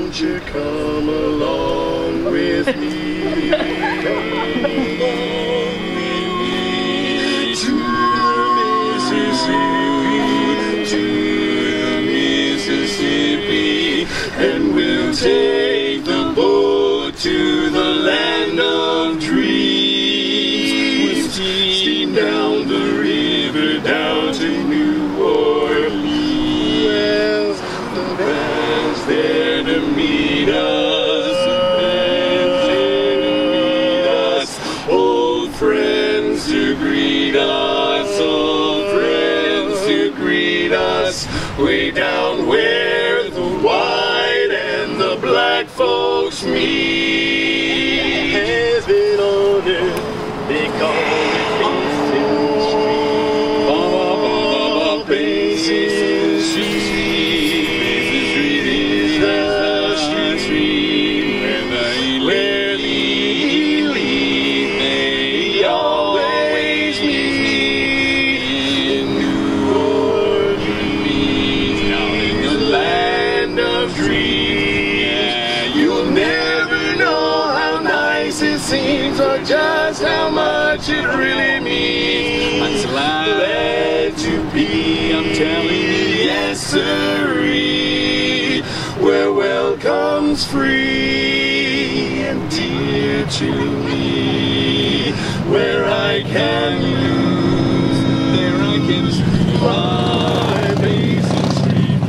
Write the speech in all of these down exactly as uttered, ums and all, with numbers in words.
won't you come along with me? Come along with me to the Mississippi, to the Mississippi, and we'll take the boat to the land of dreams. We'll steam down the river down to New Orleans. Well, the band's there to meet us, the band's there to meet us, old friends to greet us, old friends to greet us, way down where the white and the black folks meet. Has been ordered, they call it Basin Street. Oh, Basin Street. Basin Street is the street where the elite may always meet in New Orleans, down in the land of dreams. You'll never know how nice it seems or just how much it really means. I'm glad to be, I'm telling you, yes sirree, where welcome's free and dear to me, where I can lose, there I can lose my Basin Street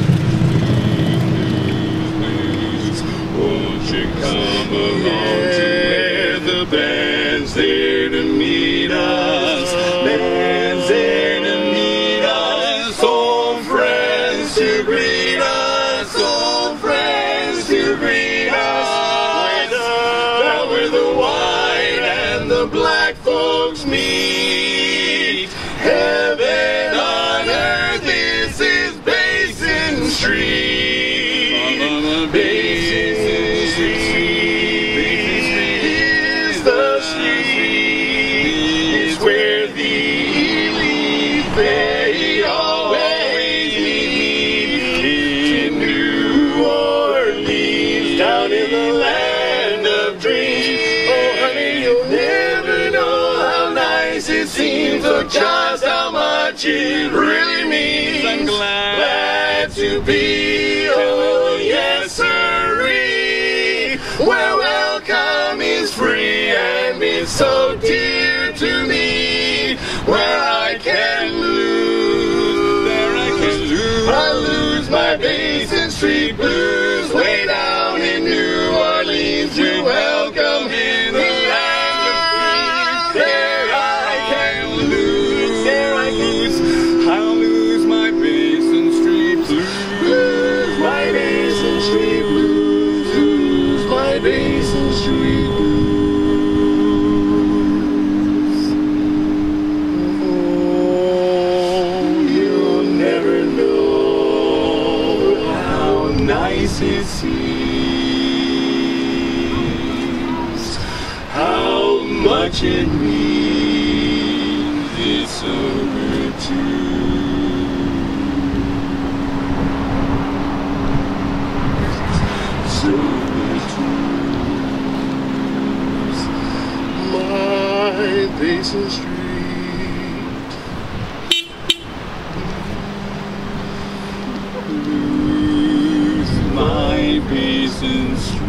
blues. Won't you come along to where the band's there to meet us, band's there to meet us, old friends to greet us, old friends to greet us, down where the white and the black folks meet. Heaven on earth, this is Basin Street. Basin Street, Basin Street is the street. It's where the elite they always meet in New Orleans, down in the land of dreams. Oh honey, you'll never know how nice it seems or just how much it really means. I'm glad to be, oh yes sirree, where welcome is free and is so dear to me, where I can lose, there I can lose, I lose my Basin Street blues, way down in New Orleans to welcome in the land of dreams. There I can lose, there I can lose, I'll lose my Basin Street blues, lose my Basin Street blues, lose my Basin Street blues. Oh, you'll never know how nice it seems, how much it means. It's so good to so good to my Basin Street. Lose my Basin Street.